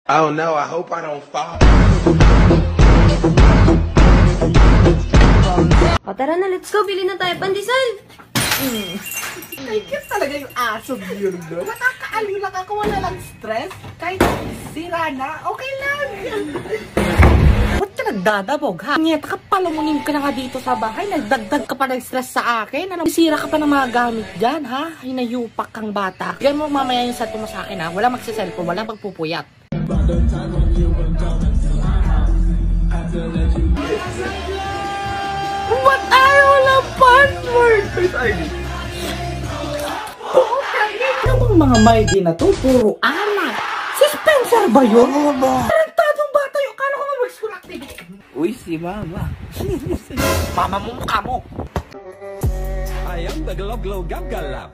Oh no, I hope I don't fall. O tara na, let's go. Bili na tayo pandesal. Ay, cute talaga yung aso yun doon. Nakakaaliw lang ako, wala lang stress. Kahit sira na, okay lang. Ba't ka nagdadabog, ha? Nyeta ka, palumunin ka na nga dito sa bahay. Nagdagdag ka pa ng stress sa akin. Ano, sira ka pa ng mga gamit dyan, ha? Hinayupak kang bata. Bigyan mo mamaya yung sato mo sa akin, ha? Walang magsiselfon, walang magpupuyat. Ba't ayaw lang password? Anong mga maigi na to? Puro anak. Si Spencer ba yun? Tarantadong bata yun. Kala ko nga mag-school activity. Uy, si Mama. Mama mo mukha mo. Ayam, naglog-log-gab-galap.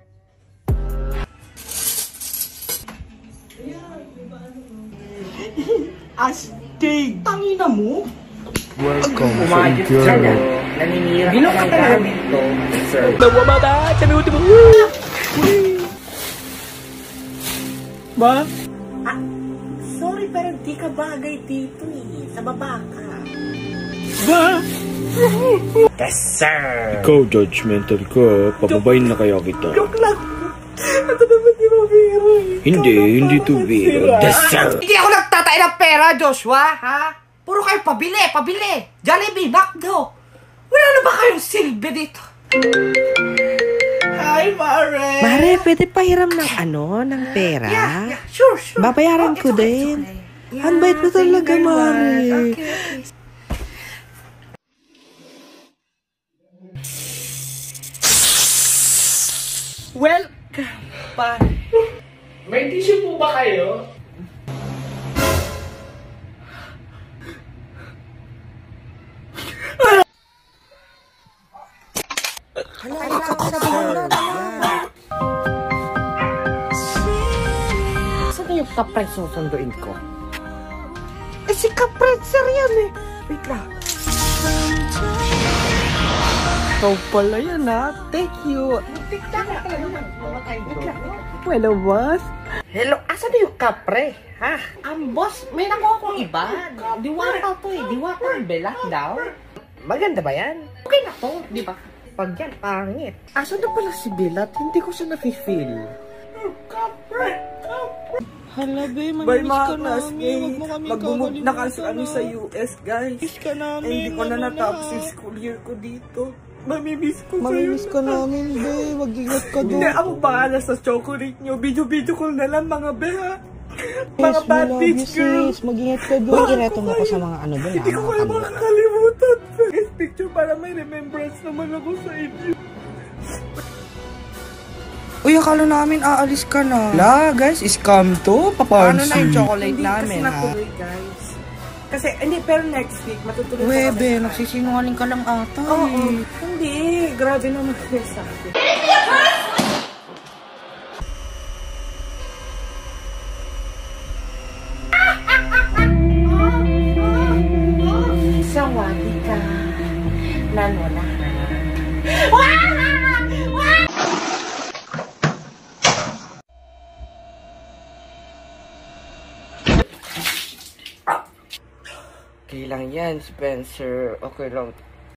Astig! Tangina mo? Welcome sa impyerno. Naninira ka ng gamit ko, sir. Nawamada! Sabi mo, diba? Ba? Ah, sorry pero di ka bagay dito eh. Sa baba ka. Ba? Yes, sir! Ikaw, judgmental ko. Pababayin na kaya kita. Joke lang. Ito naman di ba biro eh. Hindi to biro. Yes, sir! Hindi ako nagtatay ng pera, Joshua, ha? Puro kayo pabili. Jollibee, McDo. Wala na ba kayong silbi dito? Hi, Mare. Mare, pwede pahiram ng ng pera? Yeah, sure. Babayaran ko din. Okay. Ang bait mo talaga, Mare. Okay. Welcome, pare. May tissue po ba kayo? Saan yung kapres susunduin ko? Eh, si kapretser yan eh. Wait lang. Ikaw pala yan ha. Thank you. Hello, boss. Hello, asan na yung kapre? Ha? Ang boss, may nakuha akong iba. Diwata to eh. Diwata ang belak daw. Maganda ba yan? Okay na to, di ba? Pag yan, pangit. Asan na pala si Bilat? Hindi ko siya nafe-feel. Kapre! Hala, be, By mamimiss mga ka namin. Huwag mo kami mag-move na kasi kakalimutan, kami sa US, guys. Miss ka namin. Hindi ko na natapos yung school year ko dito. Mamimiss ko sa'yo. Mamimiss ka namin, be. Wag ingat ka doon. Hindi, ako bahala sa chocolate nyo. Video-video ko na lang, mga beha. Mga bad bitch girl. Mag-ingat ka doon. Iretong ako sa mga doon. Hindi ko kayo makakalimutan. Guys, picture para may remembrance naman ako sa inyo. Uy, akala namin aalis ka na. La, guys, scam to. Papansin. Ano na yung chocolate namin, ha? Hindi kasi natuloy, guys. Kasi, hindi, pero next week, matutuloy pa kami. Webe, nagsisinungaling ka lang ata. Oo, hindi. Grabe naman kayo sa akin. Sawadi ka. Nanola. Okay lang yan, Spencer. Okay lang.